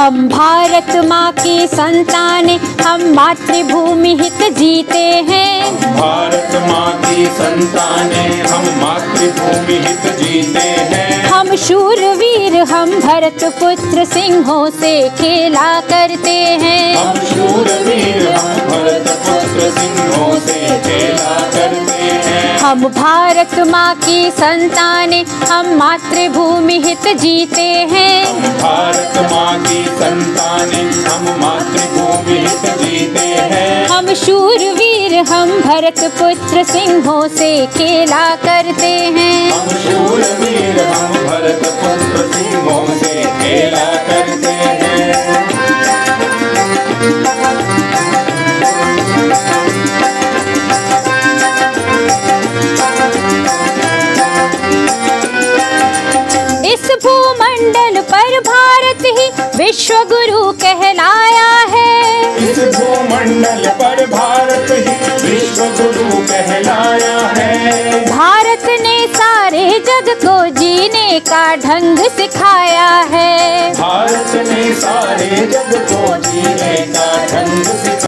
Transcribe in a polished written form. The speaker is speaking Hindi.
हम भारत माँ की संतानें, हम मातृभूमि हित जीते हैं। भारत माँ की संतानें, हम मातृभूमि हित जीते हैं। हम शूरवीर, हम भरत पुत्र सिंहों से खेला करते हैं। हम शूरवीर, हम भरत पुत्र सिंहों से खेला करते हैं। हम भारत माँ की संतानें, हम मातृभूमि हित जीते हैं। हम भारत माँ की संतानें, हम मातृभूमि हित जीते हैं। हम शूरवीर, हम भरत पुत्र सिंहों से खेला करते हैं। हम शूरवीर, हम भरत पुत्र सिंहों से खेला करते हैं। इस भूमंडल पर भारत ही विश्व गुरु कहलाया है। इस भूमंडल पर भारत ही विश्व गुरु कहलाया है। भारत ने सारे जग को जीने का ढंग सिखाया है। भारत ने सारे जग को जीने का ढंग सिखाया